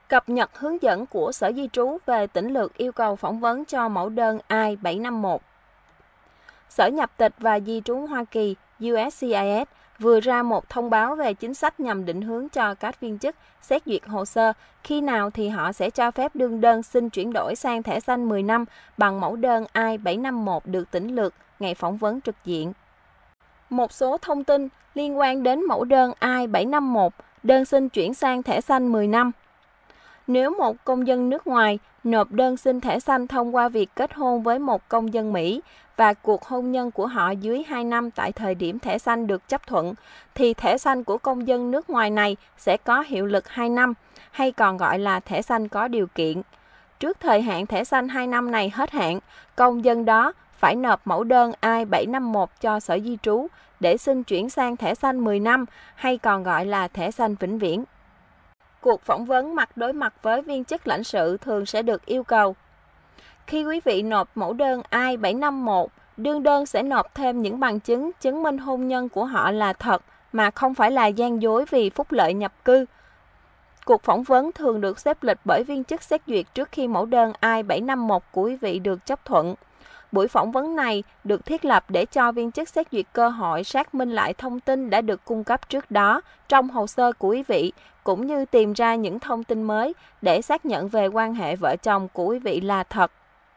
Cập nhật hướng dẫn của Sở Di trú về tỉnh lược yêu cầu phỏng vấn cho mẫu đơn I-751. Sở Nhập tịch và Di trú Hoa Kỳ USCIS vừa ra một thông báo về chính sách nhằm định hướng cho các viên chức xét duyệt hồ sơ khi nào thì họ sẽ cho phép đương đơn xin chuyển đổi sang thẻ xanh 10 năm bằng mẫu đơn I-751 được tỉnh lược ngày phỏng vấn trực diện. Một số thông tin liên quan đến mẫu đơn I-751 đơn xin chuyển sang thẻ xanh 10 năm. Nếu một công dân nước ngoài nộp đơn xin thẻ xanh thông qua việc kết hôn với một công dân Mỹ và cuộc hôn nhân của họ dưới 2 năm tại thời điểm thẻ xanh được chấp thuận, thì thẻ xanh của công dân nước ngoài này sẽ có hiệu lực 2 năm, hay còn gọi là thẻ xanh có điều kiện. Trước thời hạn thẻ xanh 2 năm này hết hạn, công dân đó phải nộp mẫu đơn I-751 cho Sở Di trú để xin chuyển sang thẻ xanh 10 năm, hay còn gọi là thẻ xanh vĩnh viễn. Cuộc phỏng vấn mặt đối mặt với viên chức lãnh sự thường sẽ được yêu cầu. Khi quý vị nộp mẫu đơn I-751, đương đơn sẽ nộp thêm những bằng chứng chứng minh hôn nhân của họ là thật mà không phải là gian dối vì phúc lợi nhập cư. Cuộc phỏng vấn thường được xếp lịch bởi viên chức xét duyệt trước khi mẫu đơn I-751 của quý vị được chấp thuận. Buổi phỏng vấn này được thiết lập để cho viên chức xét duyệt cơ hội xác minh lại thông tin đã được cung cấp trước đó trong hồ sơ của quý vị, cũng như tìm ra những thông tin mới để xác nhận về quan hệ vợ chồng của quý vị là thật.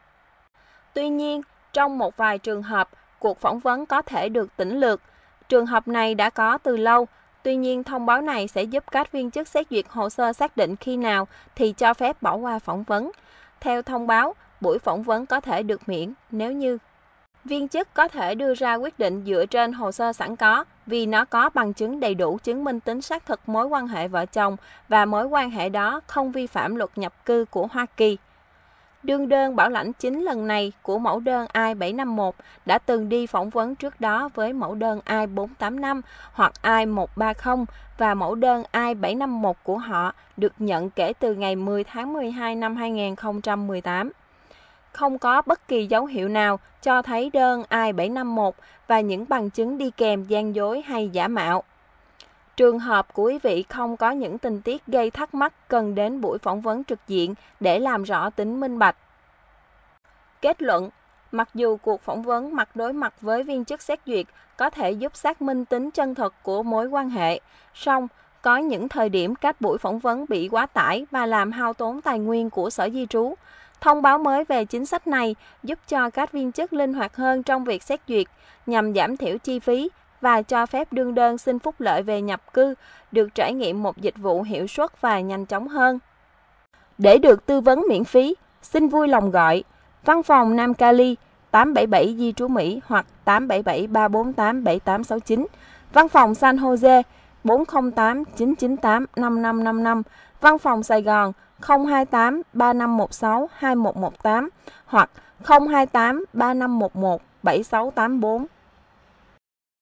Tuy nhiên, trong một vài trường hợp, cuộc phỏng vấn có thể được tỉnh lược. Trường hợp này đã có từ lâu, tuy nhiên thông báo này sẽ giúp các viên chức xét duyệt hồ sơ xác định khi nào thì cho phép bỏ qua phỏng vấn. Theo thông báo, buổi phỏng vấn có thể được miễn nếu như viên chức có thể đưa ra quyết định dựa trên hồ sơ sẵn có vì nó có bằng chứng đầy đủ chứng minh tính xác thực mối quan hệ vợ chồng và mối quan hệ đó không vi phạm luật nhập cư của Hoa Kỳ. Đương đơn bảo lãnh chính lần này của mẫu đơn I-751 đã từng đi phỏng vấn trước đó với mẫu đơn I-485 hoặc I-130 và mẫu đơn I-751 của họ được nhận kể từ ngày 10 tháng 12 năm 2018. Không có bất kỳ dấu hiệu nào cho thấy đơn I-751 và những bằng chứng đi kèm gian dối hay giả mạo. Trường hợp của quý vị không có những tình tiết gây thắc mắc cần đến buổi phỏng vấn trực diện để làm rõ tính minh bạch. Kết luận, mặc dù cuộc phỏng vấn mặt đối mặt với viên chức xét duyệt có thể giúp xác minh tính chân thực của mối quan hệ, song có những thời điểm các buổi phỏng vấn bị quá tải và làm hao tốn tài nguyên của Sở Di trú. Thông báo mới về chính sách này giúp cho các viên chức linh hoạt hơn trong việc xét duyệt nhằm giảm thiểu chi phí và cho phép đương đơn xin phúc lợi về nhập cư được trải nghiệm một dịch vụ hiệu suất và nhanh chóng hơn. Để được tư vấn miễn phí, xin vui lòng gọi Văn phòng Nam Cali 877 Di trú Mỹ hoặc 877-348-7869, Văn phòng San Jose 408-998-5555, Văn phòng Sài Gòn 028-3516-2118 hoặc 028-3511-7684.